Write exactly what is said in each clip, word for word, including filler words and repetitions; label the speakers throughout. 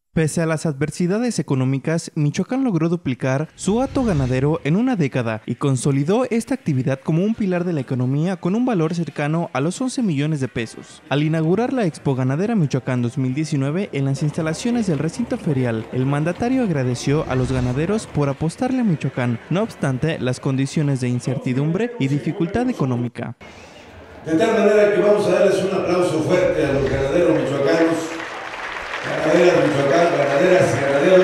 Speaker 1: Pese a las adversidades económicas, Michoacán logró duplicar su hato ganadero en una década y consolidó esta actividad como un pilar de la economía con un valor cercano a los once millones de pesos. Al inaugurar la Expo Ganadera Michoacán dos mil diecinueve en las instalaciones del recinto ferial, el mandatario agradeció a los ganaderos por apostarle a Michoacán, no obstante las condiciones de incertidumbre y dificultad económica.
Speaker 2: De tal manera que vamos a darles un aplauso fuerte a los ganaderos michoacanos, ganaderas Michoacán, ganaderas y ganaderos,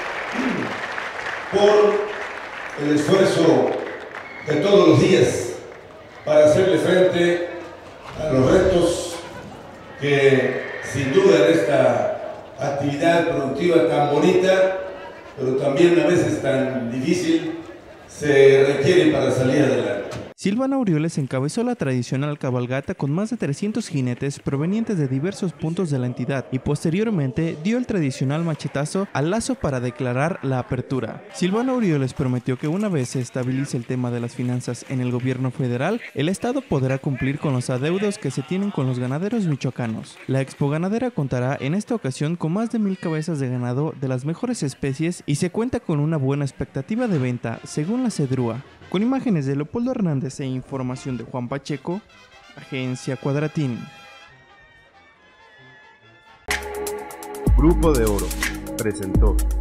Speaker 2: por el esfuerzo de todos los días para hacerle frente a los retos que sin duda en esta actividad productiva tan bonita, pero también a veces tan difícil, se requiere para salir adelante.
Speaker 1: Silvana Aureoles encabezó la tradicional cabalgata con más de trescientos jinetes provenientes de diversos puntos de la entidad y posteriormente dio el tradicional machetazo al lazo para declarar la apertura. Silvana Aureoles prometió que una vez se estabilice el tema de las finanzas en el gobierno federal, el estado podrá cumplir con los adeudos que se tienen con los ganaderos michoacanos. La Expo Ganadera contará en esta ocasión con más de mil cabezas de ganado de las mejores especies y se cuenta con una buena expectativa de venta, según la Sedrúa. Con imágenes de Leopoldo Hernández e información de Juan Pacheco, Agencia Cuadratín.
Speaker 3: Grupo de Oro presentó